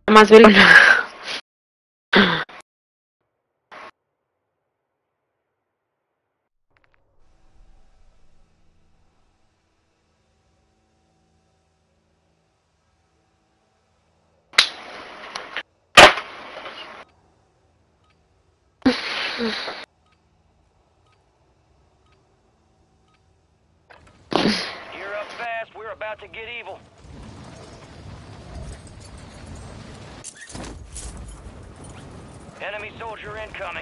Más velón. Gear up fast, we're about to get evil. Enemy soldier incoming.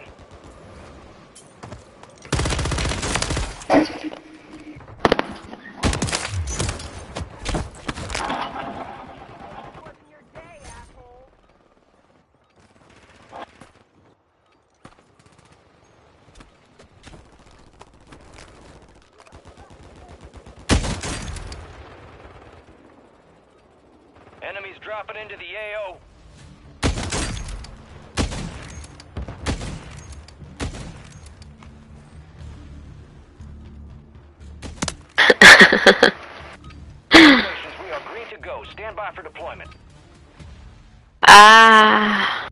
Enemies dropping into the AO. We are green to go. Stand by for deployment. Ah.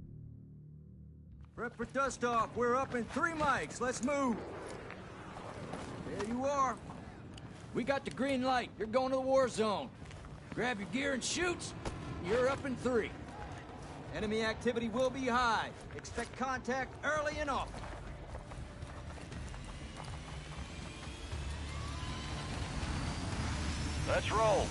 Prep for dust off. We're up in 3 mics. Let's move. There you are. We got the green light. You're going to the war zone. Grab your gear and shoot. You're up in 3. Enemy activity will be high. Expect contact early and often. Let's roll.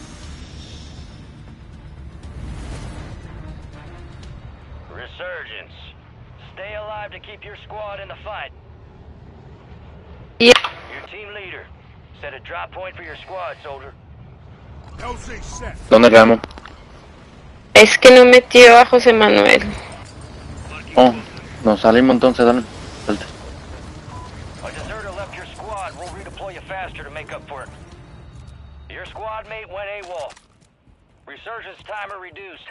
Resurgence. Stay alive to keep your squad in the fight. Yeah. Your team leader. Set a drop point for your squad, soldier. ¿Dónde quedamos? Es que no metió a José Manuel. Oh, nos salimos entonces, dale. Suelta. A deserter left your squad. We'll redeploy you faster to make up for it. Your squad mate went AWOL. Resurgence timer reduced.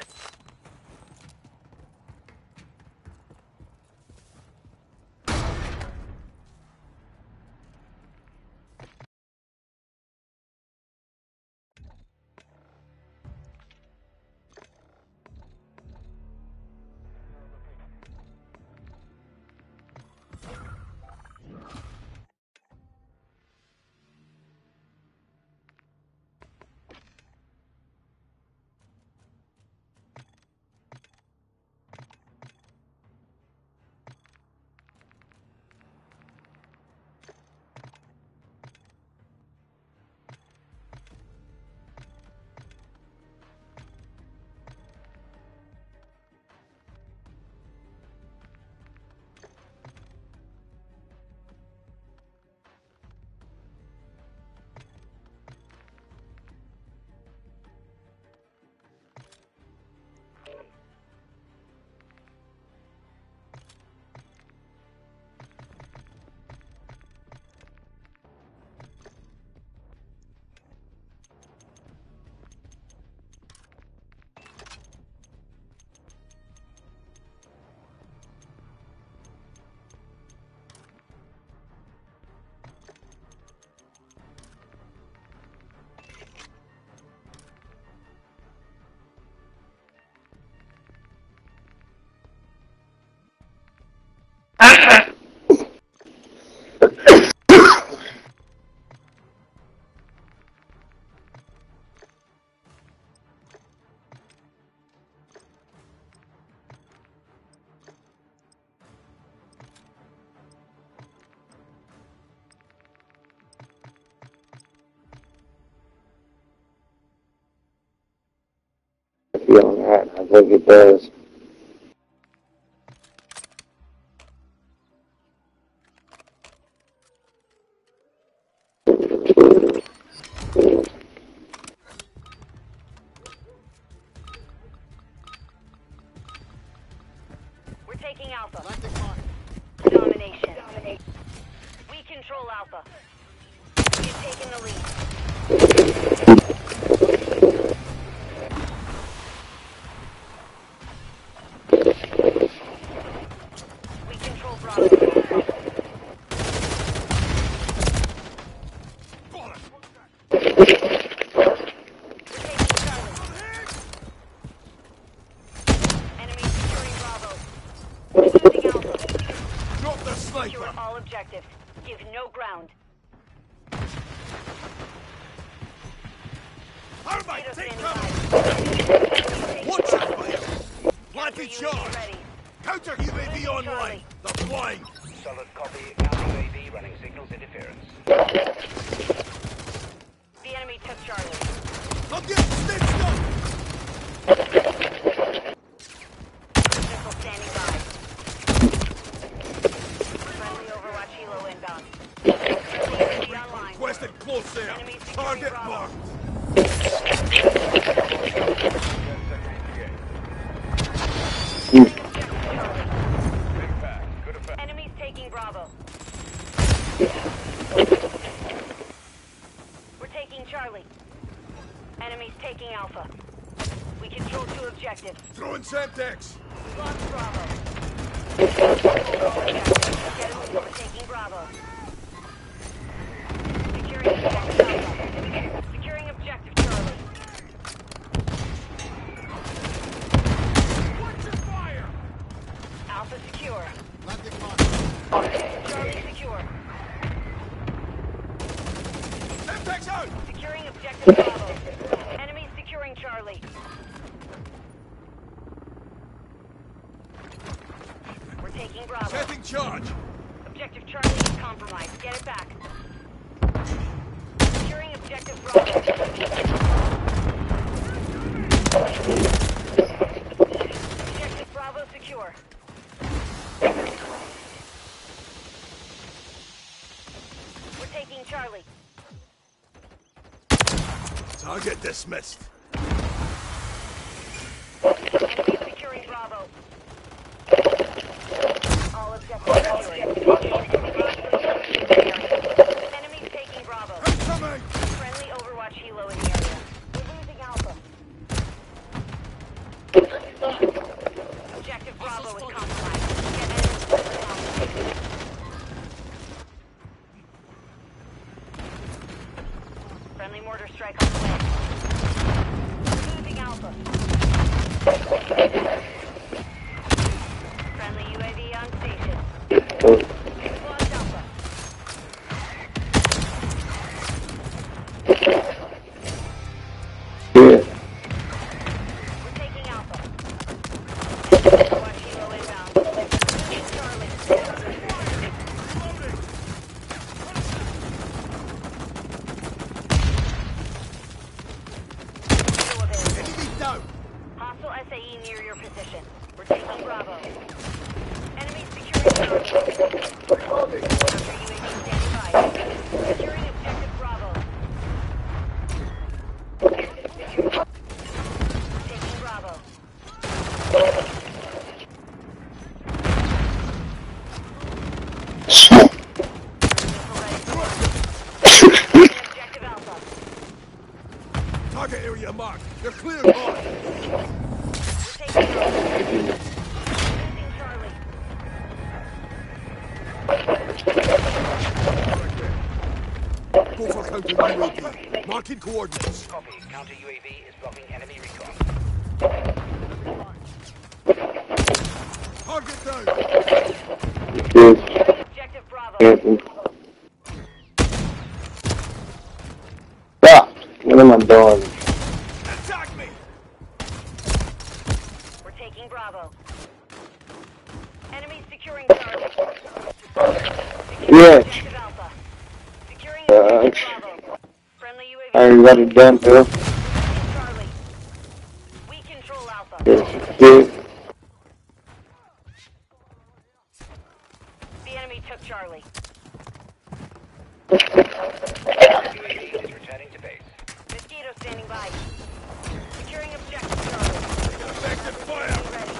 Feeling that, I think it does. We're taking Alpha. Domination. We control Alpha. We've taken the lead. We control Bravo. We're taking Charlie. all objectives. Give no ground. Alright, Mosquito take standing cover! by. Watch out for him! Counter Planted UAV charge! ready. Counter UAV Losing online! Charlie. They're flying! Solid copy. Counter UAV running signals interference. The enemy took Charlie. I'll get stitched up! Missile standing by. Friendly Overwatch helo inbound. Friendly UAV online. Requested close air! Enemy securing Target Bravo. marked! Enemies taking Bravo. We're taking Charlie. Enemies taking Alpha. We control 2 objectives. Throwing Semtex! We lost Bravo. We're taking Bravo. Securing objective Alpha. Securing objective Charlie. Watch your fire! Alpha secure. Landing mark! Charlie secure. Semtex out! Securing objective Bravo. Enemies securing Charlie. We're taking Bravo. Setting charge! Objective Charlie is compromised. Get it back. Securing objective Bravo. Objective Bravo secure. We're taking Charlie. Target dismissed. Enemy securing Bravo. All objectives secured. Enemies taking Bravo. Incoming! Friendly Overwatch helo in the area. We're losing Alpha. Objective Bravo is compromised. Get enemies to Alpha. Friendly mortar strike on the way. Losing Alpha. Friendly UAV on station. We've lost Alpha. We're taking Alpha. Watch helo inbound. Losing Charlie. Helo available. Enemy down! Hostile SAE near your position. We're taking Bravo. Enemy securing Charlie. Counter UAV standing by. Securing objective Bravo. Taking Bravo. Missile ready. Objective Alpha. Target area marked. You're clear on! We're taking Bravo. Losing Charlie. Go for counter UAV. Marking coordinates. Copy. Counter UAV is blocking enemy recon. Target down! Objective Bravo. ¡Ah! No me mandó. Attack me! We're taking Bravo. Enemies securing Charlie. Securing Yeah. objective Alpha. Securing objective Bravo. Friendly UAV. I already got it done, too. Charlie. We control Alpha. Dude. The enemy took Charlie. UAV is returning to base. Mosquito standing by. Securing objective Charlie. Effective fire! UAV ready.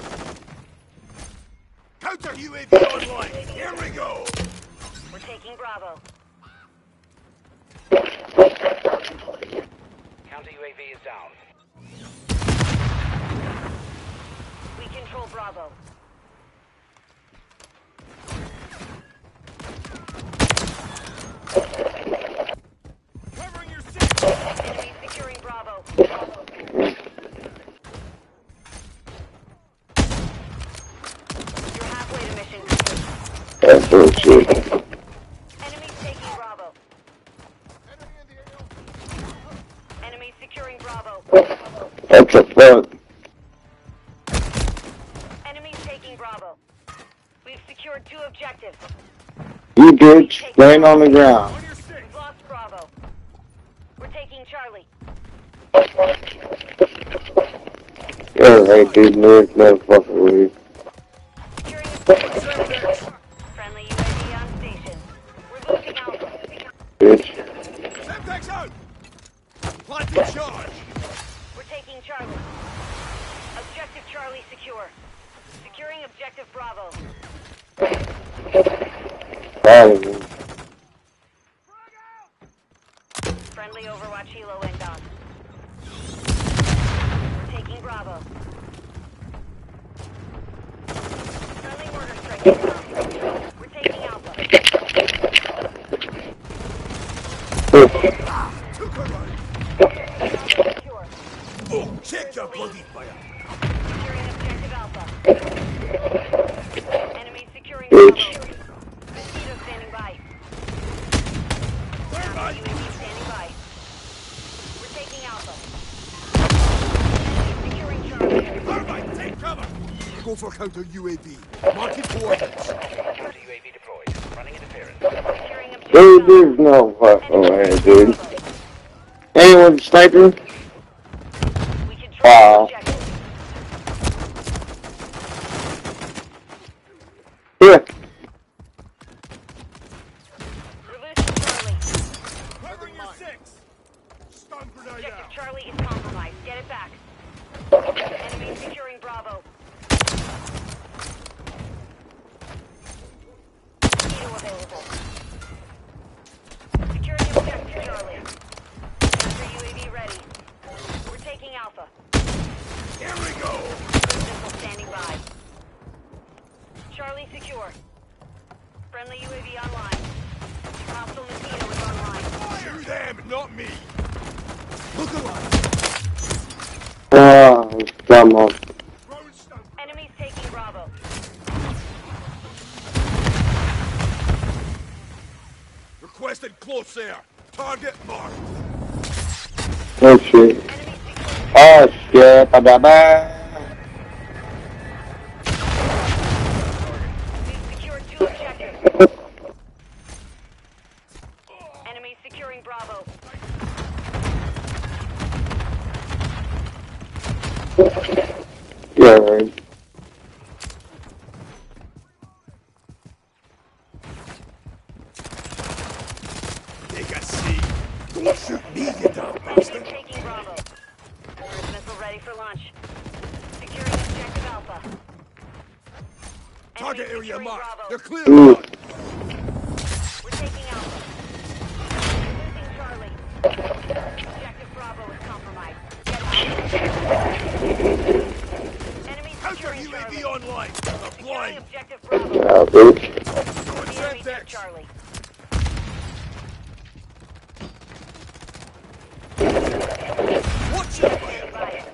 Counter UAV online! Here we go! We're taking Bravo. Counter UAV is down. We control Bravo. Covering your six! Enemy securing Bravo. You're halfway to mission complete. That's bullshit. Enemies taking Bravo. Enemies securing Bravo. What the fuck? Enemies taking Bravo. We've secured 2 objectives. You bitch, laying on the ground. We've lost Bravo. We're taking Charlie. You're right, dude. No motherfucker with Securing objective. Friendly UAV on station. We're losing Alpha. bitch. Semtex out! Planting charge! We're taking Charlie. Objective Charlie secure. Securing objective Bravo. Bye. Friendly Overwatch Helo inbound. We're taking Bravo. Friendly mortar strike inbound. We're taking Alpha. Took her out! Secure. Oh, check your bloody fire! Securing objective Alpha. Enemy securing Bravo. Mosquito standing by. UAV standing by. We're taking Alpha. Enemy securing Charlie. Alright, take cover! Go for counter UAV. Marking coordinates. Counter UAV deployed. Running interference. Securing objective Dude, Alpha. there's no fucking way, dude. Anyone sniping? We control Wow. the objective. Here. We're losing Charlie. Covering your 6! Stun grenade Objective out! Charlie is compromised. Get it back. Enemy securing Bravo. Mosquito available. Securing objective Charlie. Counter UAV ready. We're taking Alpha. Here we go! Missile standing by. Charlie secure. Friendly UAV online. Hostile Mosquito is online. Shoot them, not me! Look alive! Oh, come on. Throwing stun. Enemies taking Bravo. Requested close air. Target marked. Oh shit. Enemies securing Oh shit. Ba-ba-ba. We've secured 2 objectives. Enemies securing Bravo. Yeah, right. They can see. Don't shoot me, you dumb Enemies bastard! taking Bravo. Cruise missile ready for launch. Securing objective Alpha. Target Enemies area securing marked. Bravo. They're clear. Ooh. We're taking Alpha. Losing Charlie. Objective Bravo is compromised. Get out. Enemies Counter securing UAV Charlie. online. Securing Applying. objective Bravo. Yeah, bitch. Throwing The enemy took Semtex. Charlie. Watch your fire! Bye.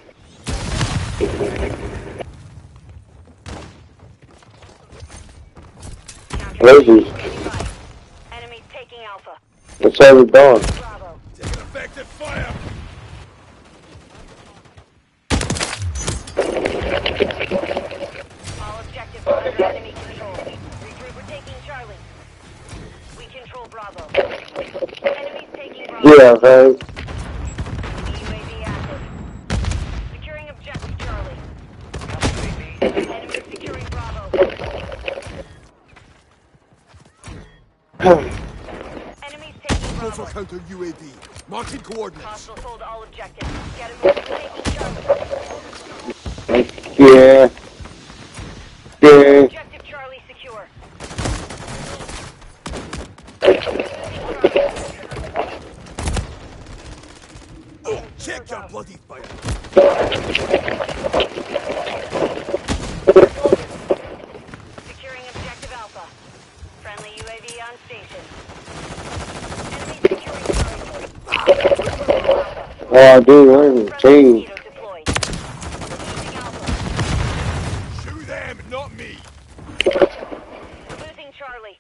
Lazy. Enemies taking Alpha. What's how we doing? Bravo. Taking effective fire! All objectives are under enemy control. Regroup, we're taking Charlie. We control Bravo. Enemies taking Bravo. Yeah, right. UAV active. Securing objective Charlie. Counter UAV. Enemy securing Bravo. Enemies taking Go for Bravo. counter UAV. Marking coordinates. Hostiles hold all objectives. Get him moving. Taking Charlie. Yeah. Yeah. Objective Charlie secure. Oh, check your bloody fire! Securing objective Alpha. Friendly UAV on station. Enemy securing Charlie. Oh, dude, we're in the Friendly team. Mosquito deployed. Losing Alpha. Shoot them, not me! Losing Charlie.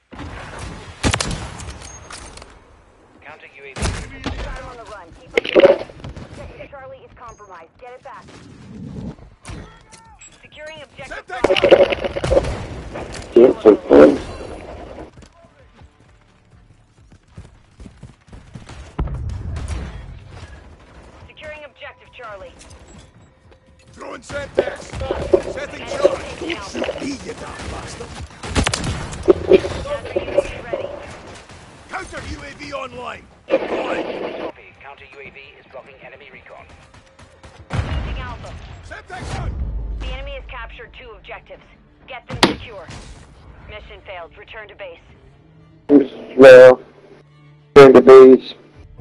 Securing objective Semtex Bravo. That's so fun. Securing objective Charlie. Throwing Semtex. Setting Enemy charge. taking Alpha. He, you damn bastard. Counter UAV ready. Counter UAV online. Copy. Counter UAV is blocking enemy recon. Losing Alpha. Semtex out. The enemy has captured 2 objectives. Get them secure. Mission failed. Return to base. Well, turn to base.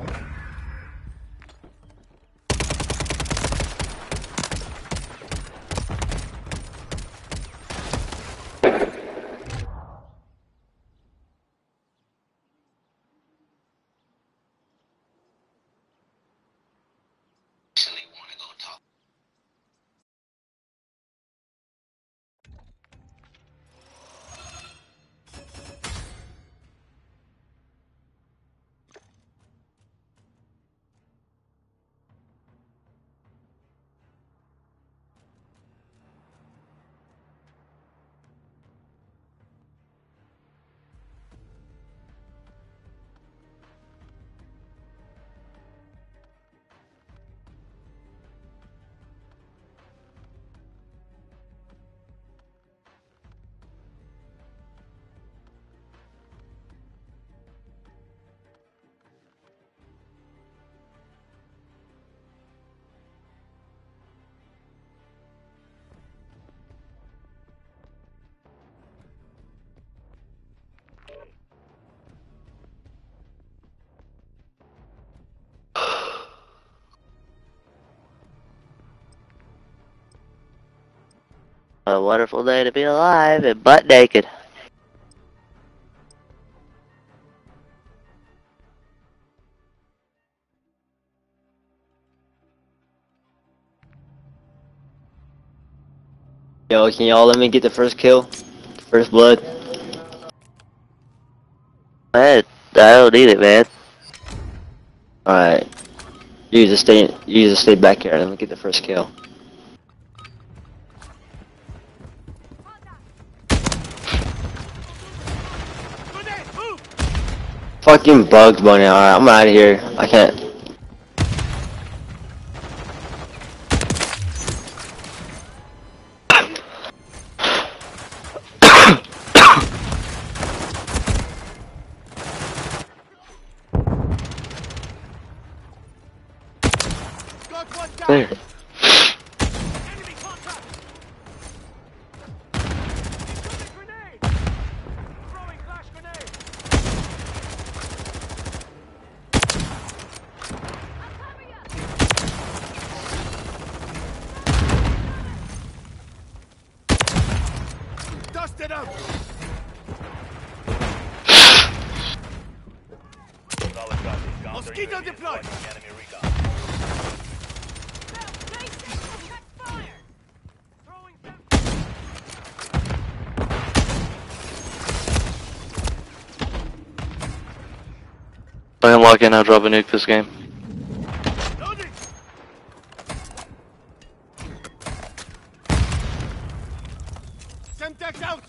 A wonderful day to be alive and butt naked. Yo, can y'all let me get the first kill? First blood? I don't need it, man. Alright. You just stay back here. Let me get the first kill. Fucking Bugs Bunny, alright, I'm out of here. I can't. There. Enemy contact. Incoming grenade. Throwing flash grenade. Dust it out. Mosquito deployed. Enemy recon. I can lock in, I'll drop a nuke this game. Loading. Semtex out.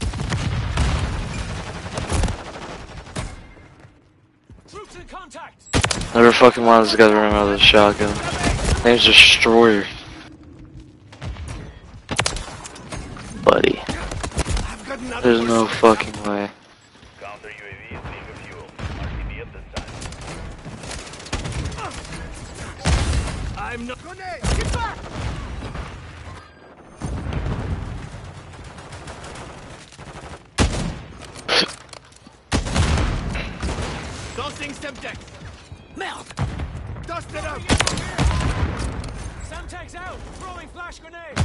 Troops in contact. Never fucking mind this guy's running out of the shotgun. Name's Destroyer. Buddy. There's no fucking way. Counter UAV is being refueled. RTB at this time. I'm not. Grenade. Get back. Dosing Semtex. Melt. Dust it out. Semtex out. Throwing flash grenade.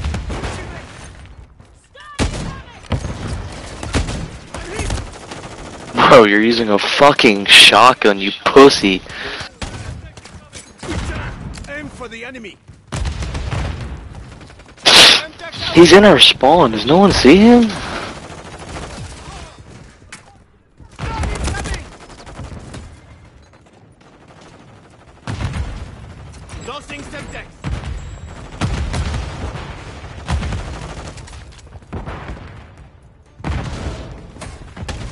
Bro, you're using a fucking shotgun, you pussy. Aim for the enemy. He's in our spawn, does no one see him? Dosing Semtex.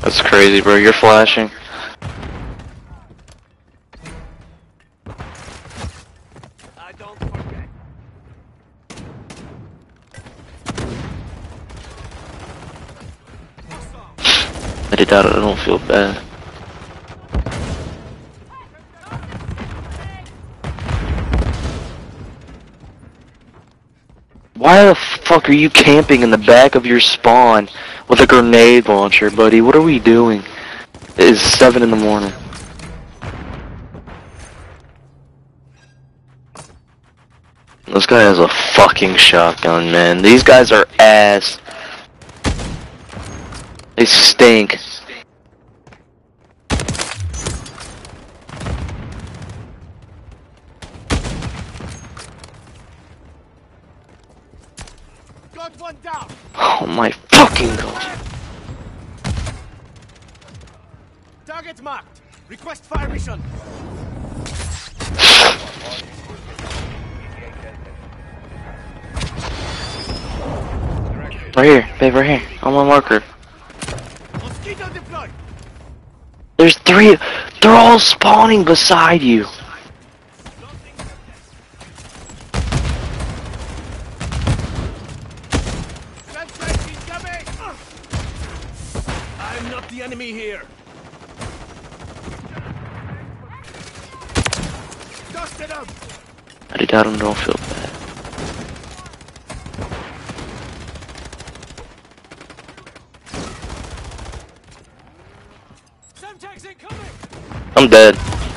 That's crazy, bro. You're flashing. I don't forget. I did that. I don't feel bad. Why the fuck are you camping in the back of your spawn with a grenade launcher, buddy? What are we doing? It is 7 in the morning. This guy has a fucking shotgun, man. These guys are ass. They stink. Got one down. Oh my fucking god. Target marked. Request fire mission. Right here, babe, right here. On my marker. Mosquito deployed. There's 3. They're all spawning beside you. Gunfire incoming. I'm not the enemy here. Dusted him. I did that. Don't feel bad. Semtex incoming. I'm dead.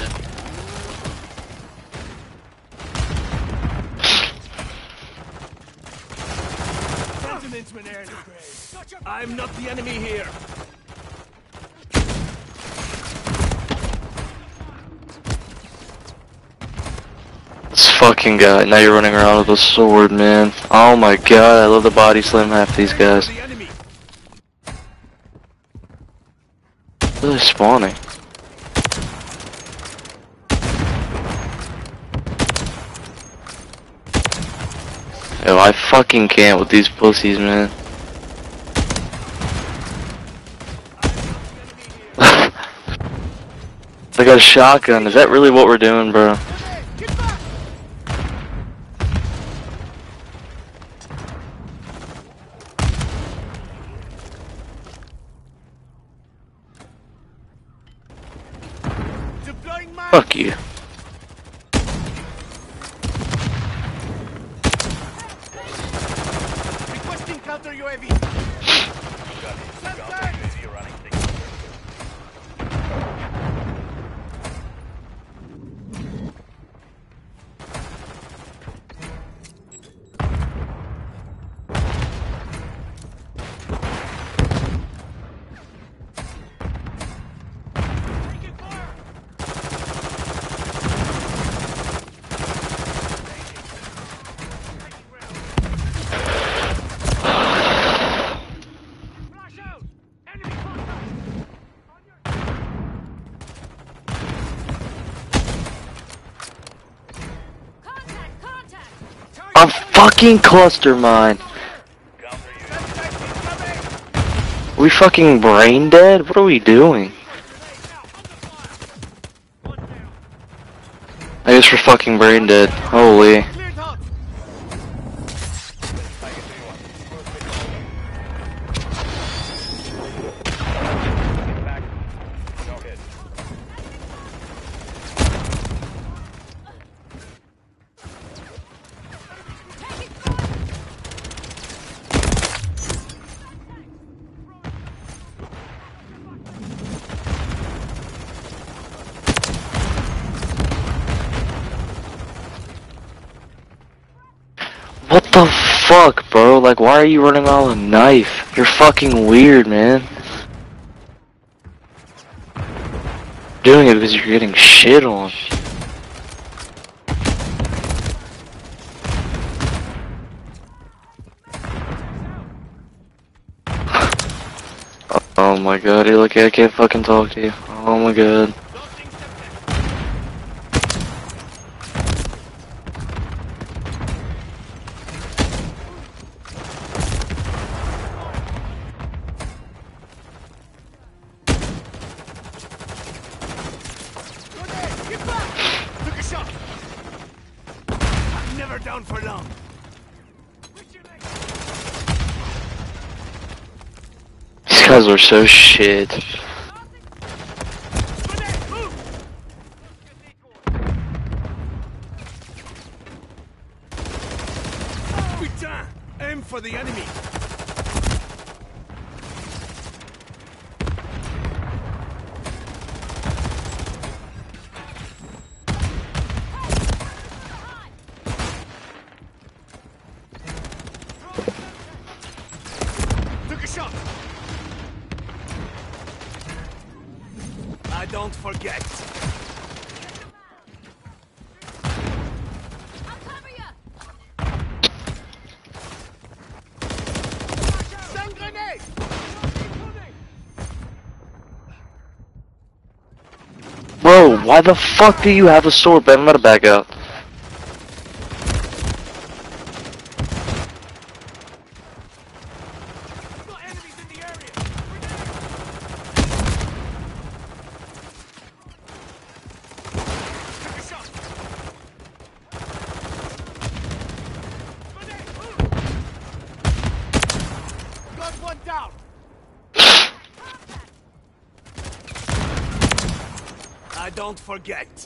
Sentinels man air the grave. I'm not the enemy here. This fucking guy. Now you're running around with a sword, man. Oh my god, I love the body slam half these guys. The enemy. Where are they spawning? Yo, I fucking can't with these pussies, man. I got a shotgun. Is that really what we're doing, bro? Get back. Deploying mine. Fuck you. Requesting counter UAV. Semtex. Taking fire. Flash out. Enemy contact. On your Contact! I'm fucking cluster mine. Semtex incoming. Are we fucking brain dead? What are we doing? I guess we're fucking brain dead. Holy. Cleared hot. What the fuck, bro? Like, why are you running around with a knife? You're fucking weird, man. Doing it because you're getting shit on. Oh my god, you're lucky I can't fucking talk to you. Oh my god. These guys are so shit. Putain! Aim for the enemy! Took a shot! I don't forget. Stun grenade! Bro, why the fuck do you have a sword? But I'm gonna back out. Got enemies in the area! Took a shot! Grenade! Got one down! I don't forget.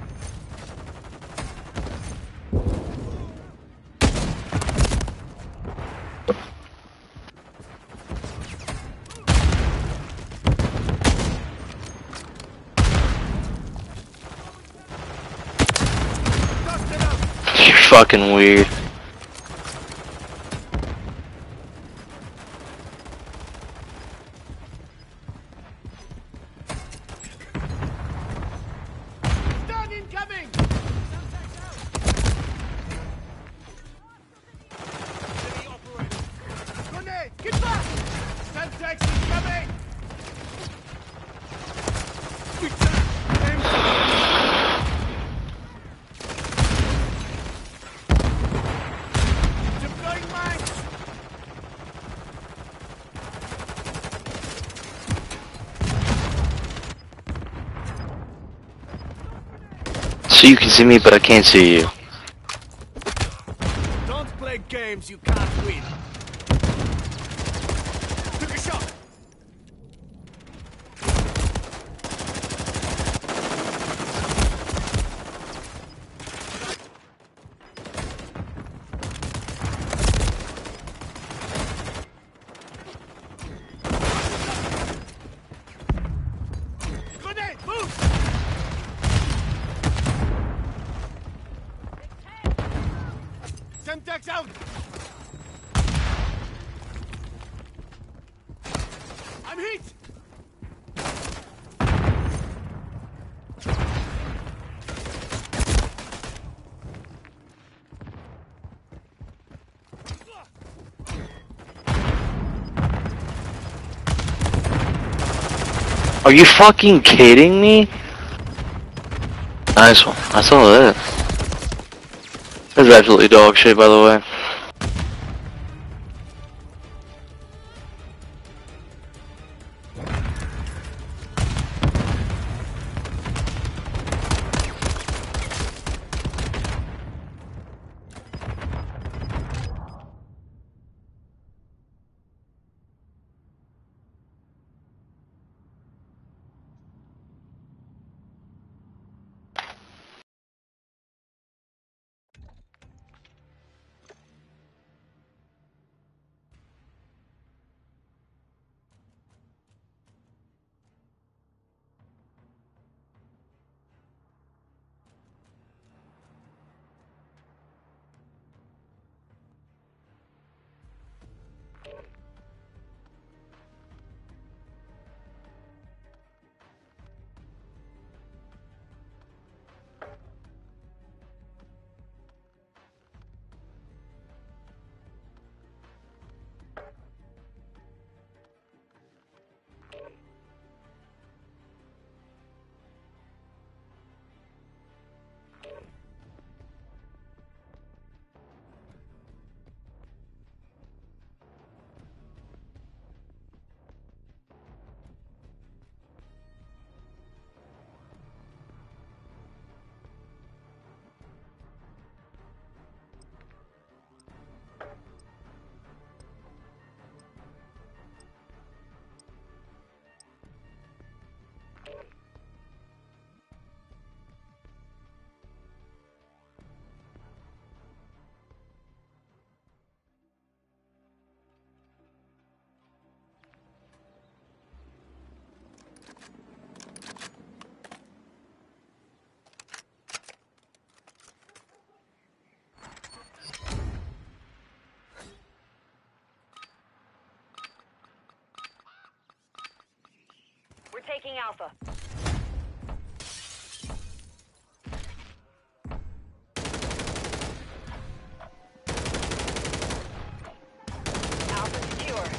Dust it up! You're fucking weird. Stun incoming! Enemy operator. Grenade! Get back! Semtex incoming! Putain! Aim for the enemy. Deploying mines! So you can see me, but I can't see you. Don't play games you can't win. Took a shot. Grenade, move! Semtex out! I'm hit! Are you fucking kidding me? Nice one. I saw that. That's absolutely dog shit, by the way. taking Alpha. Alpha secure.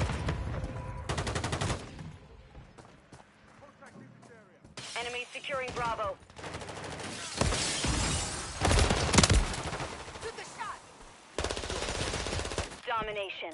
Enemies securing Bravo. Took a shot. Domination.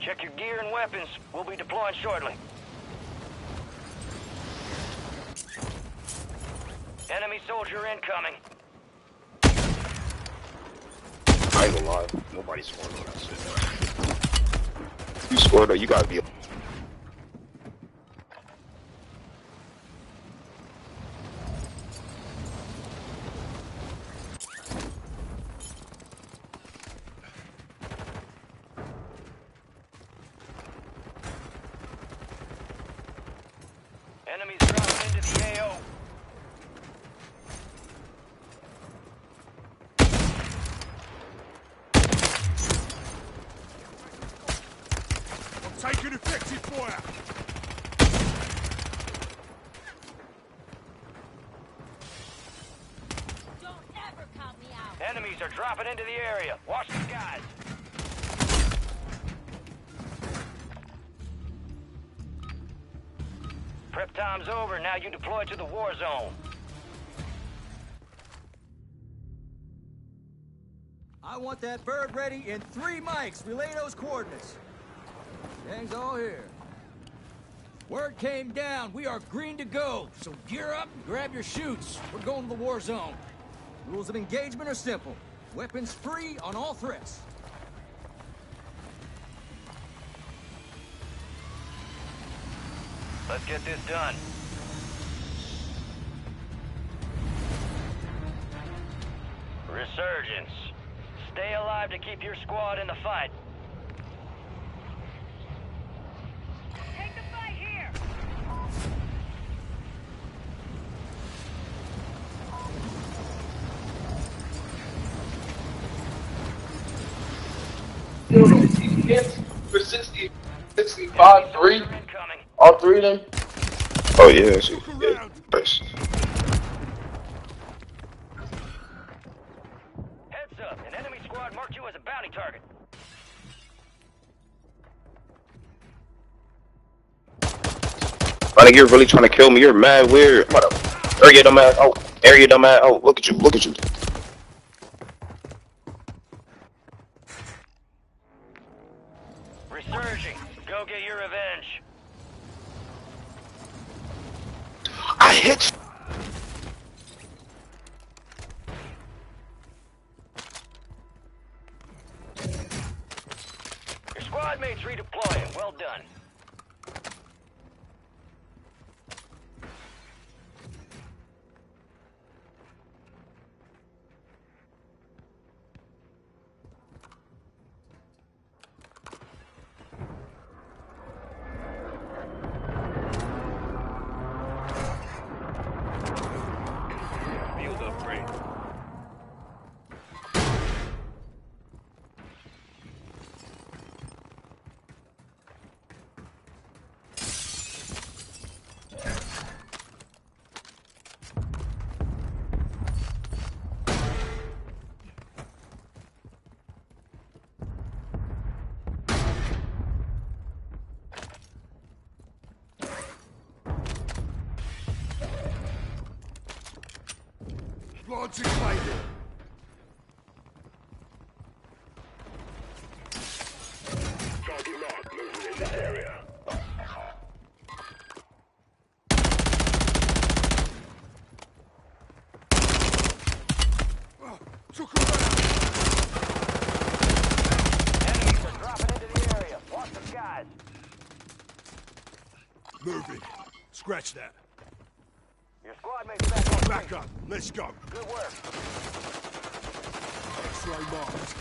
Check your gear and weapons. We'll be deploying shortly. Enemy soldier incoming. I ain't gonna lie. Nobody scored on that shit. You scored or you gotta be. Enemies dropping into the AO. I'm taking effective fire. Don't ever count me out. Enemies are dropping into the area. Watch the skies. Prep time's over. Now you deploy to the war zone. I want that bird ready in 3 mics. Relay those coordinates. Gang's all here. Word came down. We are green to go. So gear up and grab your chutes. We're going to the war zone. Rules of engagement are simple. Weapons free on all threats. Let's get this done. Resurgence. Stay alive to keep your squad in the fight. Take the fight here. Hits for 60, 65, 3. Incoming. All 3 of them? Oh, yeah. She, yeah. Nice. Heads up. An enemy squad marked you as a bounty target. I think you're really trying to kill me. You're mad weird. What up? Area dumbass. Oh, area dumbass. Oh, look at you. Look at you. Resurging. Go get your revenge. I hit. Your squad mates redeploying. Well done. Field upgrade. Launching fighter. Target lock. Moving in this area. Took her out. Enemies are dropping into the area. Watch the skies. Moving. Scratch that. Your squad mates back on Back scene. up. Let's go. Good work. X-ray marked.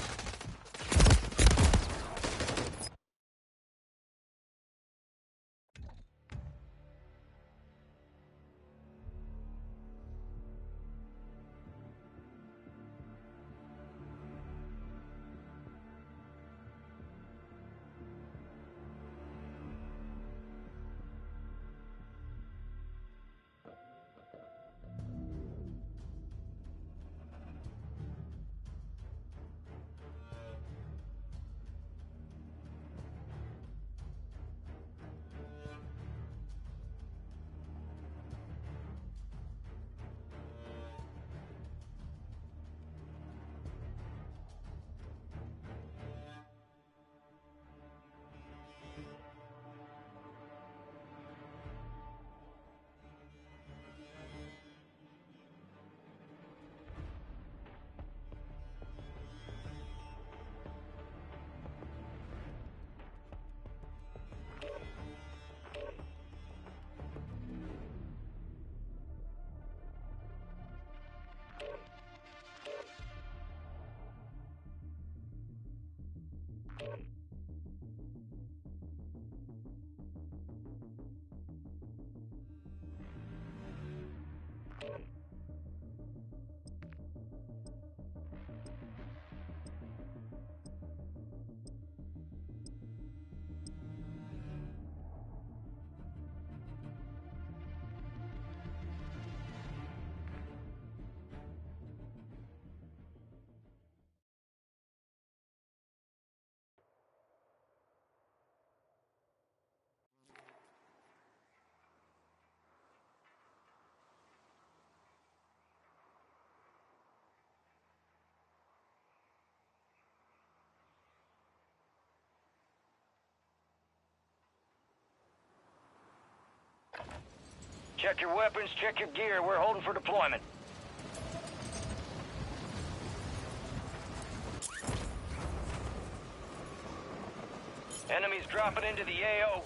Check your weapons, check your gear. We're holding for deployment. Enemies dropping into the AO.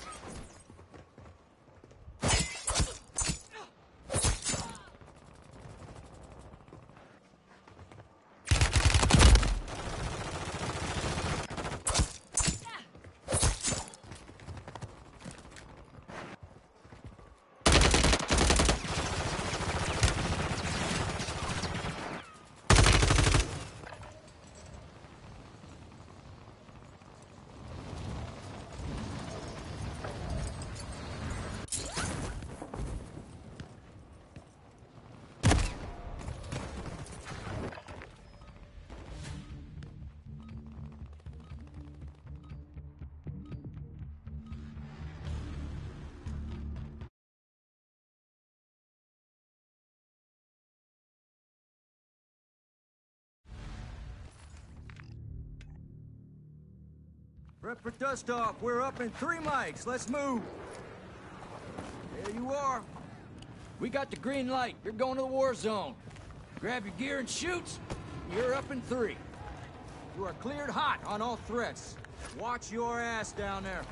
Prep for dust off. We're up in 3 mics. Let's move. There you are. We got the green light. You're going to the war zone. Grab your gear and shoots. You're up in 3. You are cleared hot on all threats. Watch your ass down there.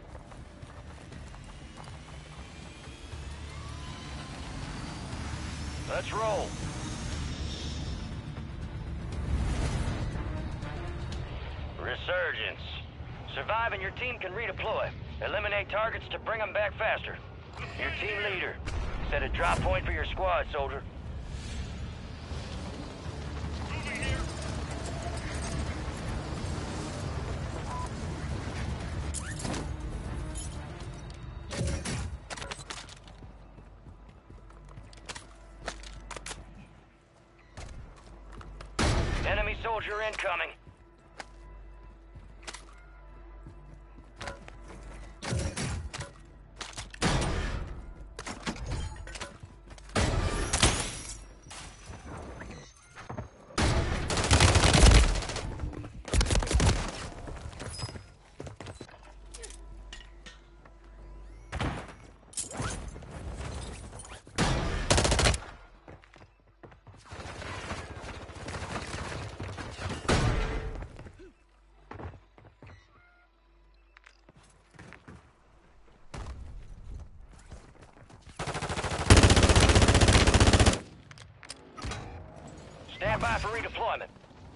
Let's roll. Resurgence. Survive and your team can redeploy. Eliminate targets to bring them back faster. Your team leader. Set a drop point for your squad, soldier. Enemy soldier incoming. Stand by for redeployment.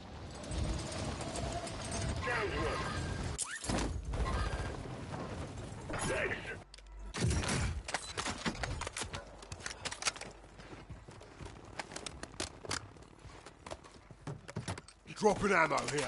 Thanks. Dropping ammo here.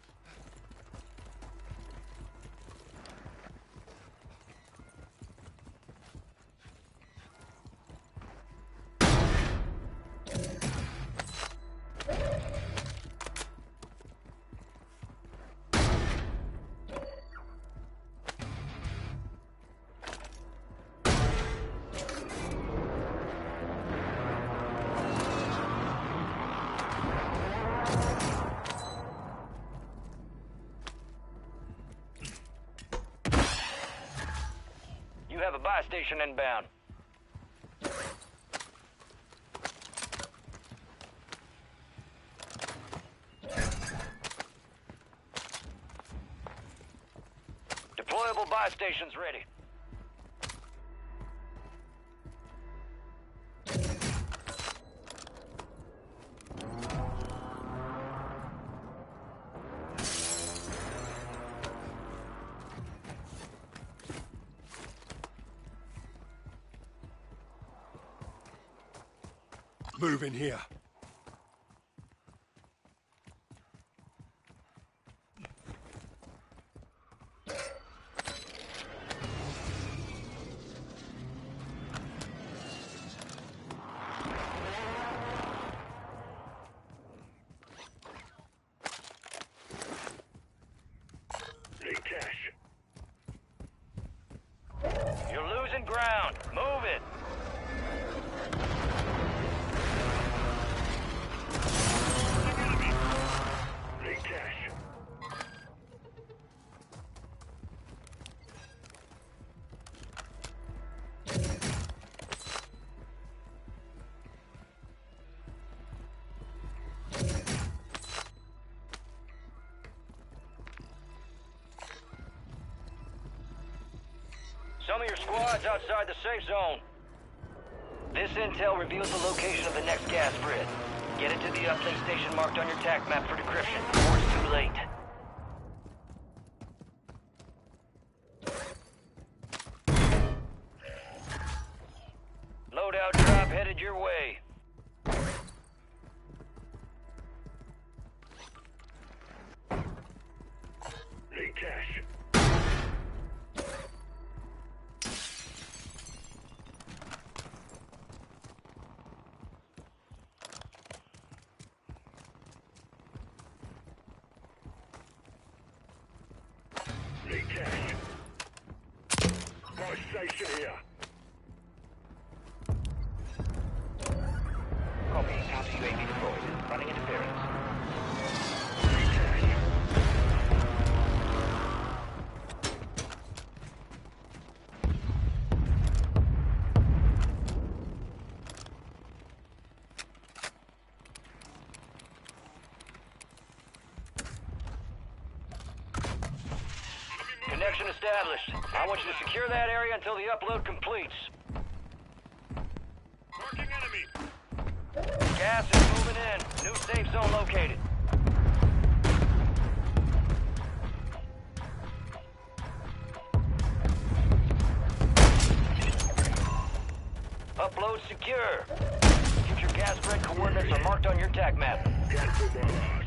You have a buy station inbound. Deployable buy stations ready. Move in here. Need cash. You're losing ground. Move it. Need cash. Some of your squad's outside the safe zone. This intel reveals the location of the next gas grid. Get it to the uplink station marked on your TAC map for decryption, or it's too late. Loadout drop headed your way. Need cash. Need cash. Buy station here. Copy. Counter UAV deployed. Running interference. Need cash. Connection established. I want you to secure that area until the upload completes. Marking enemy. Gas is moving in. New safe zone located. Upload secure. Future gas spread coordinates are marked on your TAC map. Cancel my last.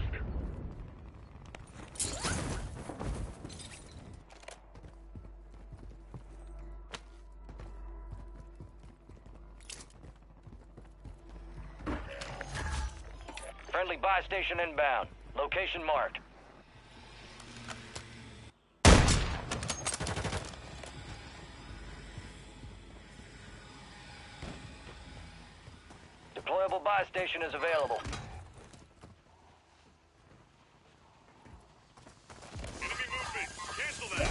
Friendly buy station inbound. Location marked. Deployable buy station is available. Enemy movement. Cancel that.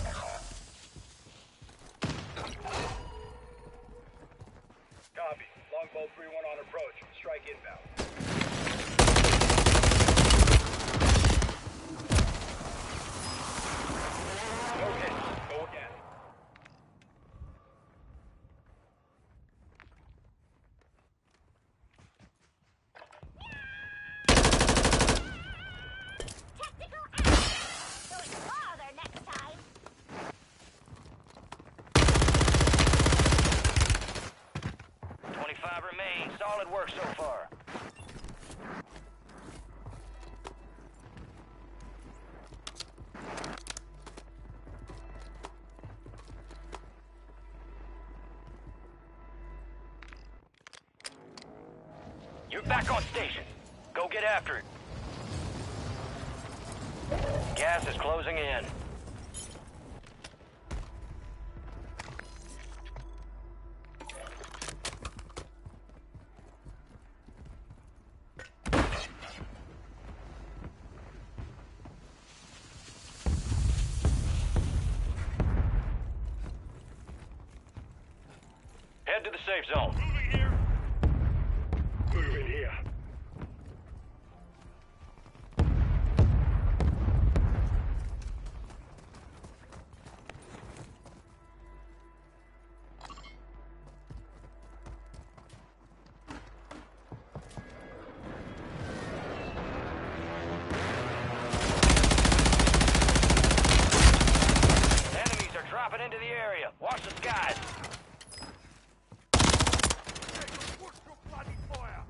Copy. Longbow 3-1 on approach. Strike inbound. Okay. Go again. Father next time. 25 remain. Solid work so far. You're back on station. Go get after it. Gas is closing in. Head to the safe zone. Moving here. Moving here. Enemies are dropping into the area. Watch the skies. Watch your bloody fire.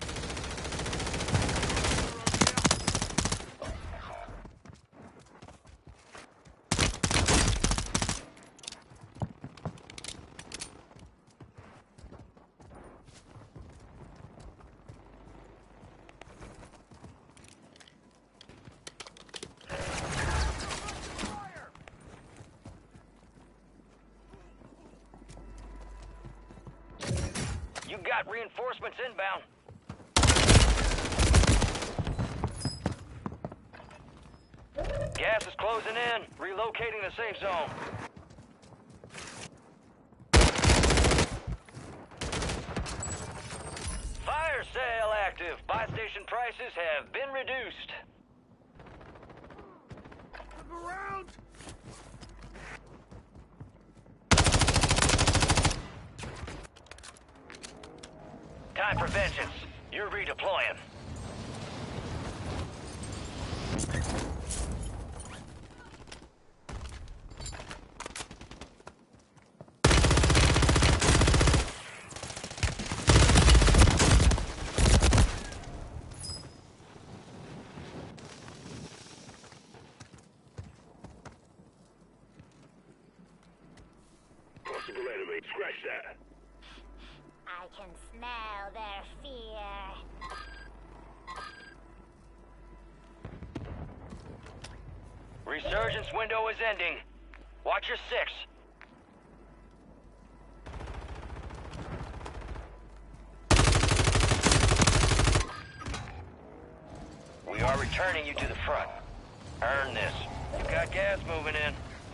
You got reinforcements inbound. Gas is closing in. Relocating the safe zone. Fire sale active. Buy station prices have been reduced. Look around. Time for vengeance. You're redeploying. Possible enemy. Scratch that. I can smell their fear. Resurgence window is ending. Watch your 6. We are returning you to the front. Earn this. You got gas moving in.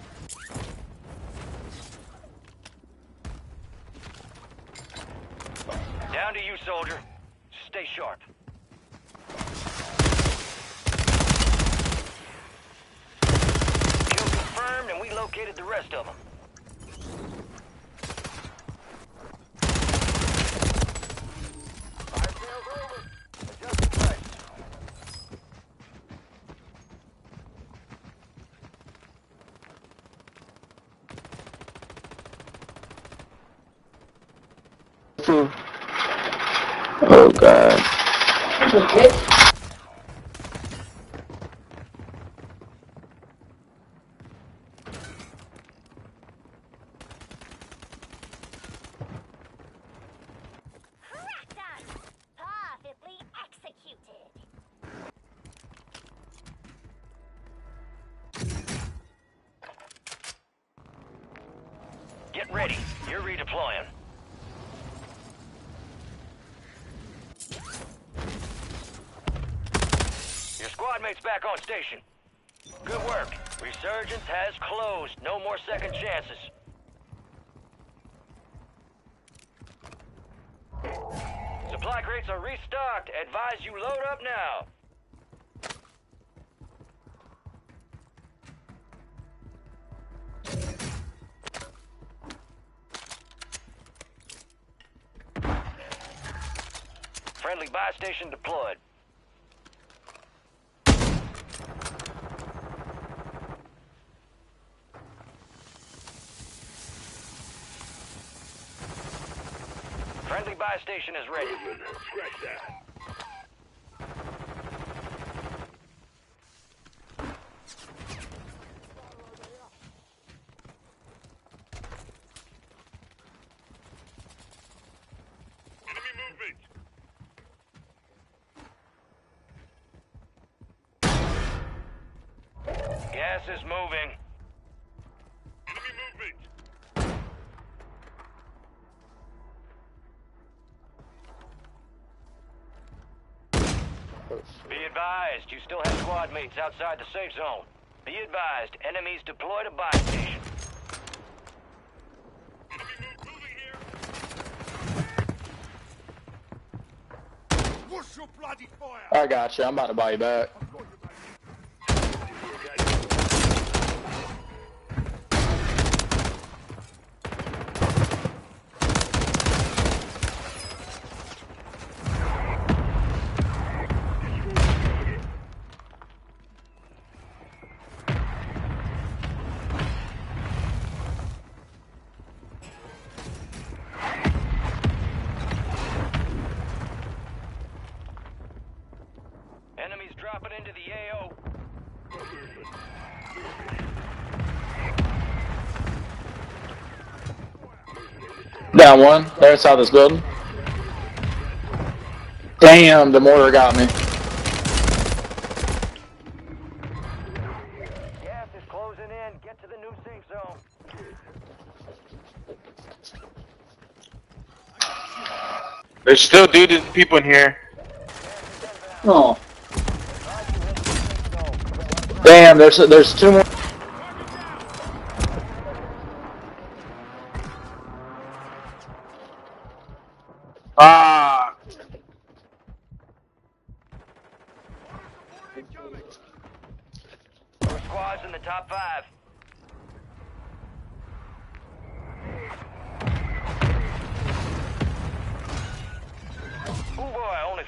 Down to you, soldier. Stay sharp. Kill confirmed, and we located the rest of them. Fire sales over. Adjusting price. Oh god. Cracked on! Perfectly executed. Get ready. You're redeploying. Your squad mate's back on station. Good work. Resurgence has closed. No more second chances. Supply crates are restocked. Advise you load up now. Friendly buy station deployed. Friendly buy station is ready. Scratch that. Enemy movement. Gas is moving. Enemy movement. Be advised, you still have squad mates outside the safe zone. Be advised, enemies deployed a buy station. Moving here. What's your bloody fire? I got you. I'm about to buy you back. Enemies dropping into the AO. Down one. There inside this building. Damn, the mortar got me. Gas is closing in. Get to the new safe zone. There's still people in here. Oh. Damn, there's two more. Ah. Your squad's in the top 5.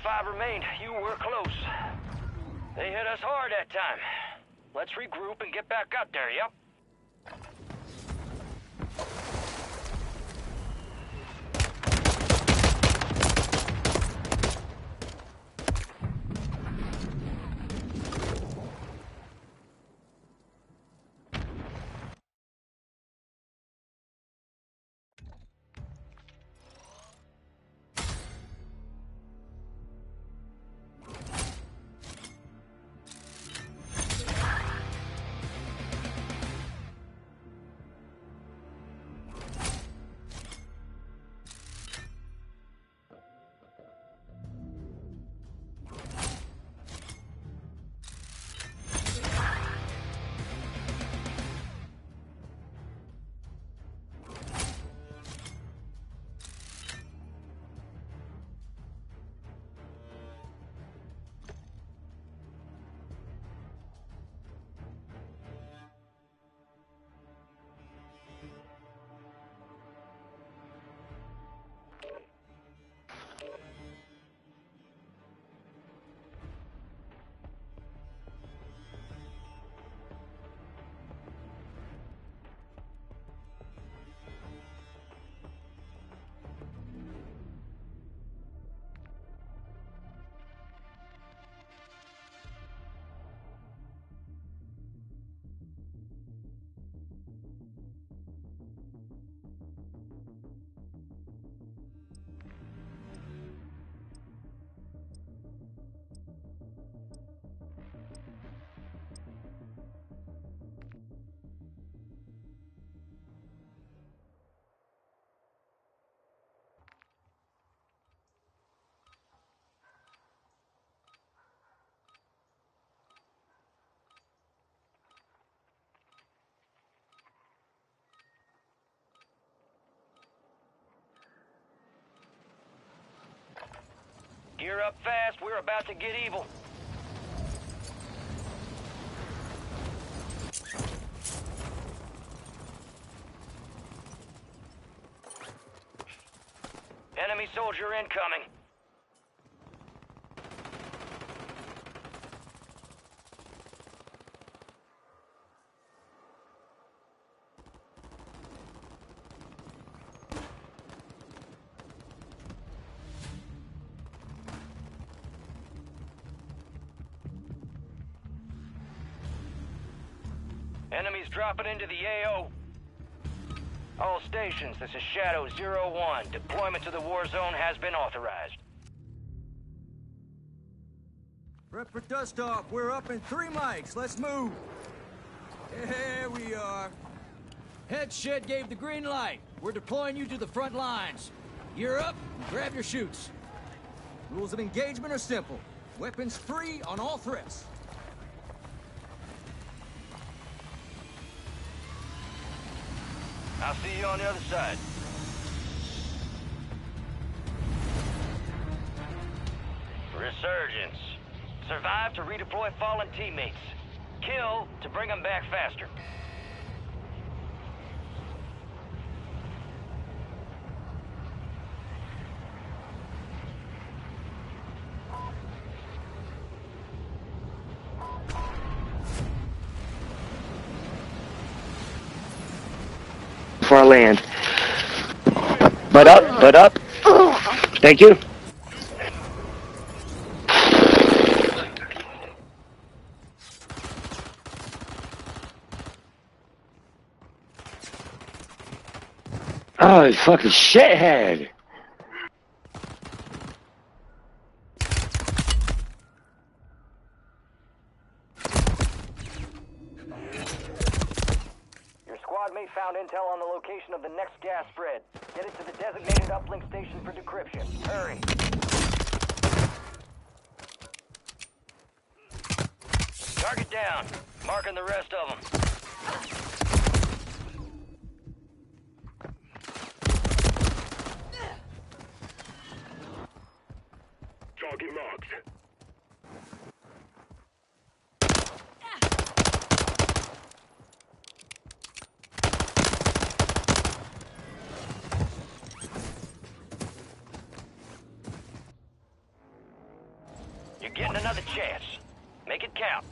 5 remain. You were close. They hit us hard that time. Let's regroup and get back out there, yep? Gear up fast, we're about to get evil. Enemy soldier incoming. Enemies dropping into the AO. All stations, this is Shadow 01. Deployment to the war zone has been authorized. Prep for dust off. We're up in 3 mics. Let's move. Here we are. Head shed gave the green light. We're deploying you to the front lines. You're up, and grab your chutes. Rules of engagement are simple. Weapons free on all threats. I'll see you on the other side. Resurgence. Survive to redeploy fallen teammates. Kill to bring them back faster. Before I land. Butt up, butt up. Thank you. Oh, you fucking shithead. Your squad mate found intel on the location of the next gas spread. Get it to the designated uplink station for decryption. Hurry. Target down. Marking the rest of them. Target marked. You're getting another chance. Make it count.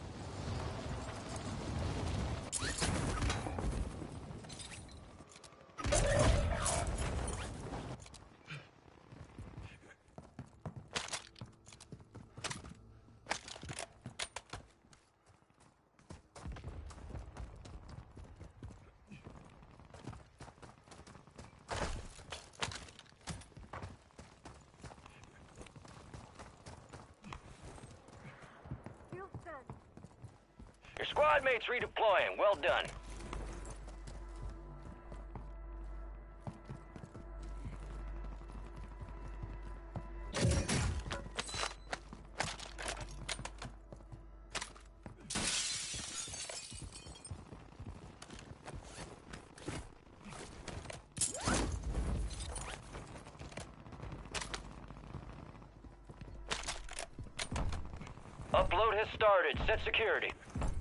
Your squad mates redeploying. Well done. Upload has started. Set security.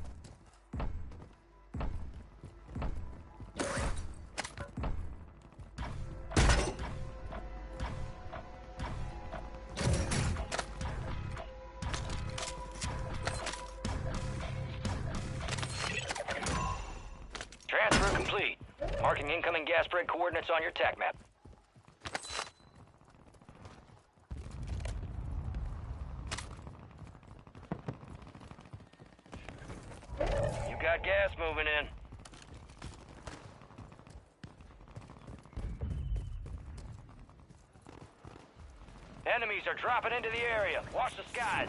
Transfer complete. Marking incoming gas spread coordinates on your TAC map. You got gas moving in. Enemies are dropping into the area. Watch the skies.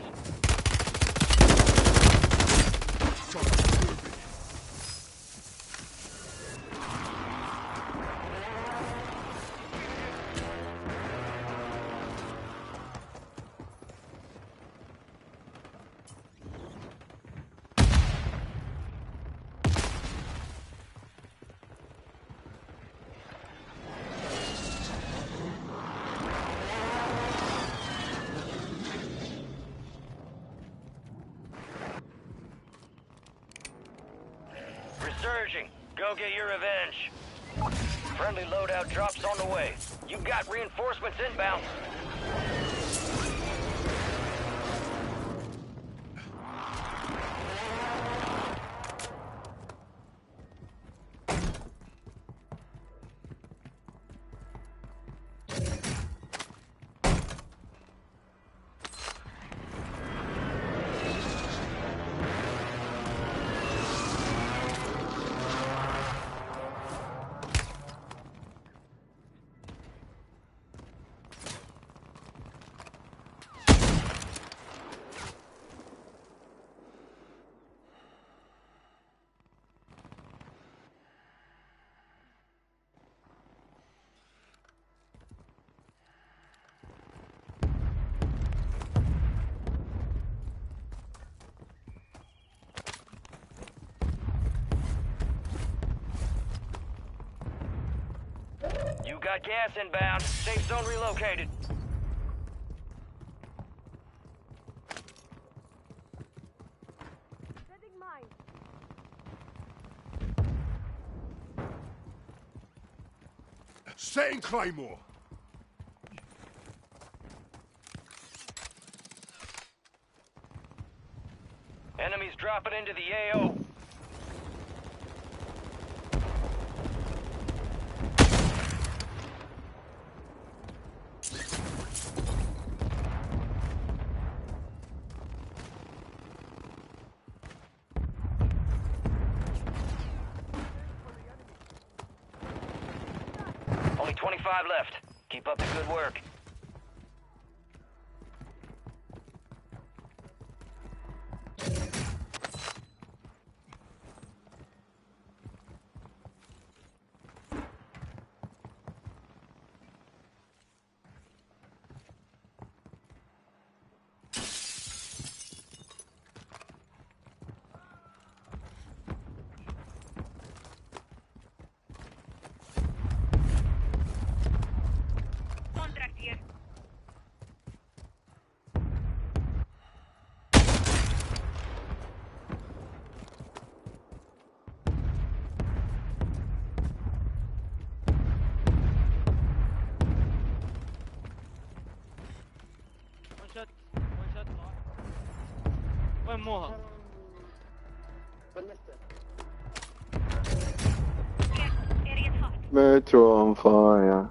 Resurging. Go get your revenge. Friendly loadout drops on the way. You've got reinforcements inbound. You got gas inbound. Safe zone relocated. Setting mine. Setting Claymore. Enemies dropping into the AO. Only 25 left. Keep up the good work. Contract here. وين موها؟ Metro on fire.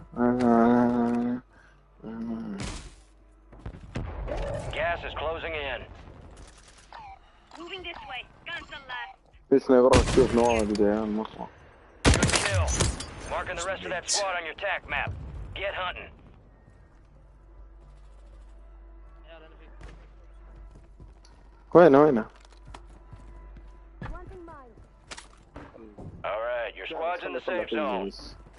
Gas is closing in. Moving this way. Guns last. اسمع وراك شوف نوادي يا المصنع. Good kill. Marking the rest of that squad on your TAC map. Get hunting. وينه؟ Alright, your squad's in the safe zone.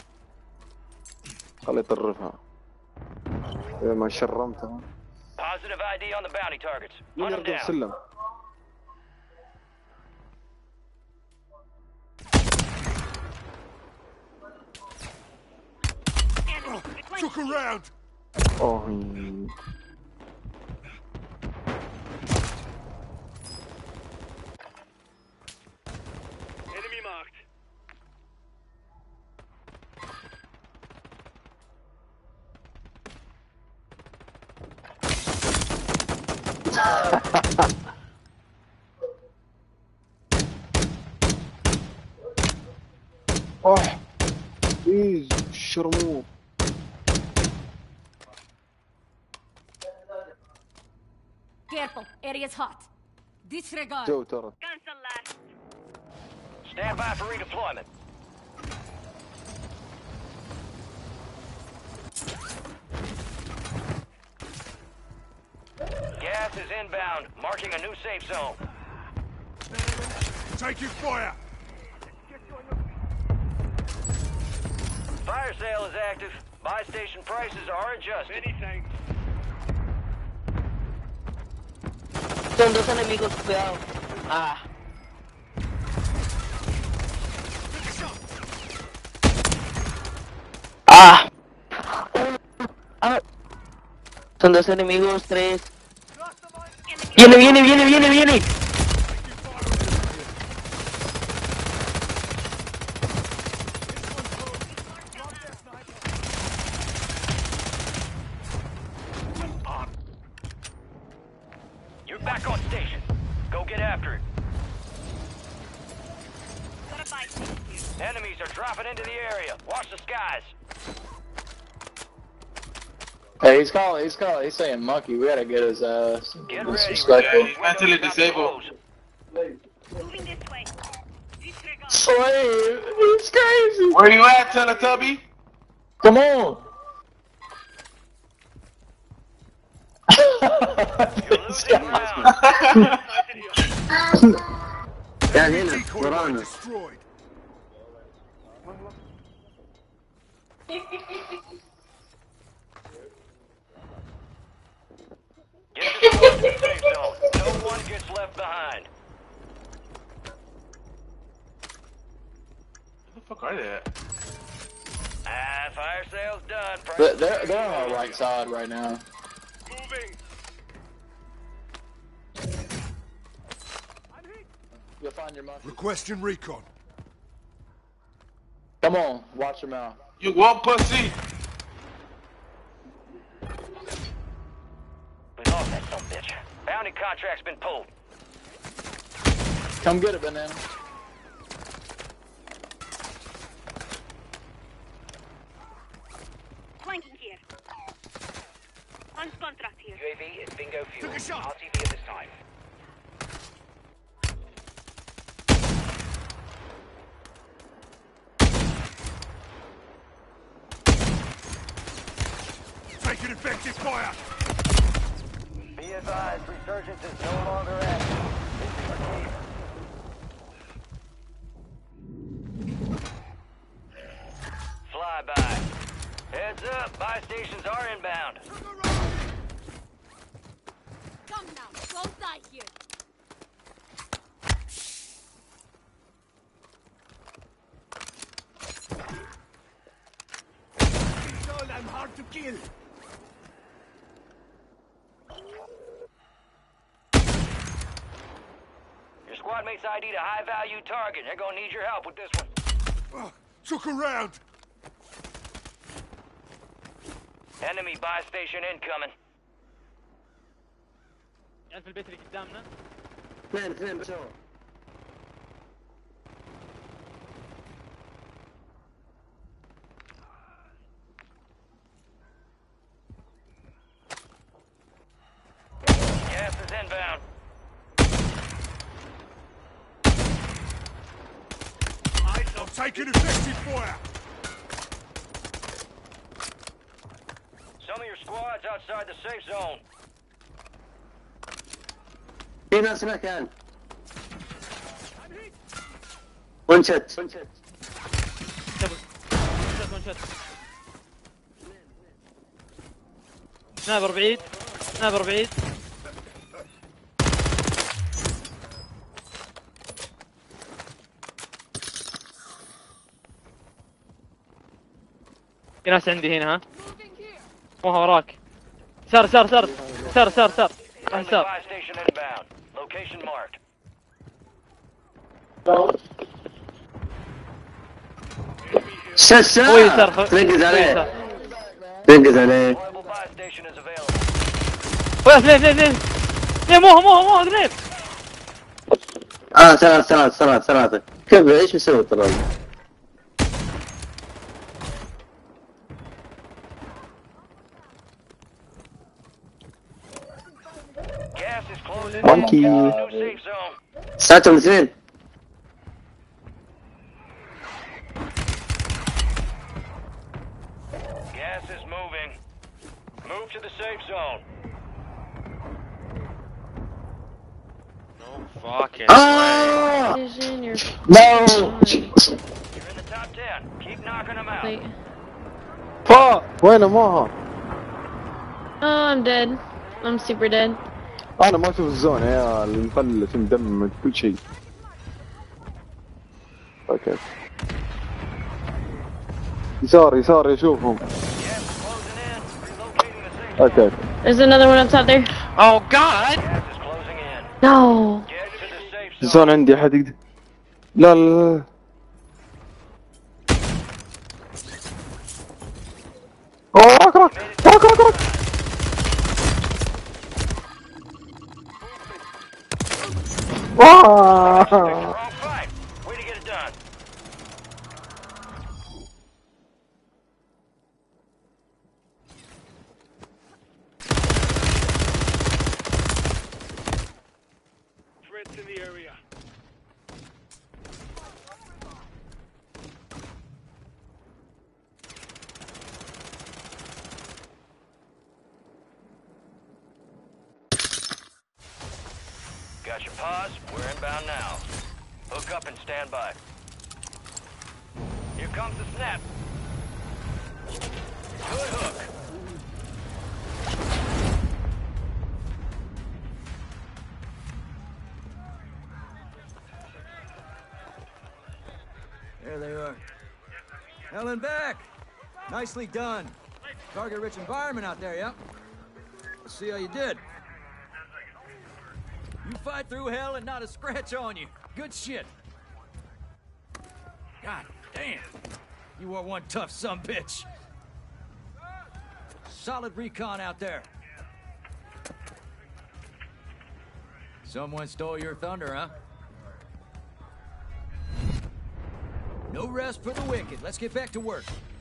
خليت الرفعة. ما شرمتها. Positive ID on the bounty targets. مين Hunt them يركب down. سلم؟ Took a round. Oh. Enemy marked. اوه ايه الشرموط. Careful, area's hot. Disregard. جو ترى. Cancel last. Stand by for redeployment. Gas is inbound, marking a new safe zone. Taking fire. Fire sale is active. Buy station prices are adjusted. Many thanks. Son dos enemigos, cuidado. Ah. Ah. Ah. Son dos enemigos, tres. Viene, viene, viene, viene, viene. You're back on station. Go get after it. Enemies are dropping into the area. Watch the skies. Hey, he's saying monkey. We gotta get his ass. Get ready. Disrespectful. Yeah, he's mentally disabled. Moving this way. Disregard. Slave, it's crazy. Where you at, Teletubby? Come on. قاعد هنا Decoy ورانا. destroyed. Get your squad to the safe zone. No one gets left behind. Where the fuck are they at? Fire sale's done. They're on our right side right now. Moving. You'll find your monkey. Requesting recon. Come on, watch your mouth. You one pussy. We lost that son of a bitch. Bounty contract's been pulled. Come get it, banana. Flanking here. Hunt contract here. UAV is bingo fuel. Took a shot. RTV at this time. Taking effective fire. Be advised, resurgence is no longer active. This is clear. Flyby. Heads up, buy stations are inbound. Come now, don't die here. I'm hard to kill. Your squad mates ID'd a high-value target. They're gonna need your help with this one. Took a round. Enemy buy station incoming. يعني في البيت اللي قدامنا. اثنين بس هو. Gas is inbound. I'm taking effective fire. Some of your squads outside the safe zone. في ناس هناك الآن. ون شت. سنايبر بعيد. سنايبر بعيد. في ناس عندي هنا ها. موها وراك. سار. راح سار. Buy station inbound. Location marked. شاشة. هو يسار. تنقز عليه. تنقز عليه. Deployable buy station is available. ويا اثنين. موها اثنين. ثلاثة. كيف ايش بيسوي الطلاب؟ Gas is closing Monkey. in. New safe zone. ساعتهم اثنين. Gas is moving. Move to the safe zone. Fucking Vision, you're No. You're in the top 10. Keep knocking them out. Wait. وين موها؟ Oh, I'm dead. I'm super dead. انا ما اشوف الزون يا اللي مفلت مدمر كل شيء. اوكي. يسار يشوفهم. Gas is closing in. Relocating the safe zone. اوكي. There's another one up top there. Oh god! Gas is closing in. No. Get to the safe zone. الزون عندي احد يقدر. لا. وراك. Wrong fight. Way to get it done. Threats in the area. Got your pause. We're inbound now. Hook up and stand by. Here comes the snap. Good hook. There they are. Helen back. Nicely done. Target-rich environment out there, yep. Let's see how you did. You fight through hell and not a scratch on you. Good shit. God damn. You are one tough sumbitch. Solid recon out there. Someone stole your thunder, huh? No rest for the wicked. Let's get back to work.